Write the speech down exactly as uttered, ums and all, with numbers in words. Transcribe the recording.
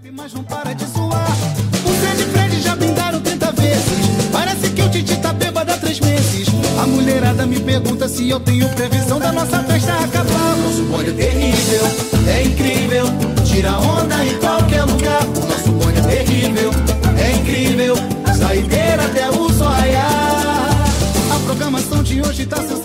Mas não para de suar. O Fred e Fred já brindaram trinta vezes. Parece que o Titi tá bêbado há três meses. A mulherada me pergunta se eu tenho previsão da nossa festa acabar. Nosso bonde é terrível, é incrível. Tira onda em qualquer lugar. O nosso bonde é terrível, é incrível. Saideira até o sol raiar. A programação de hoje tá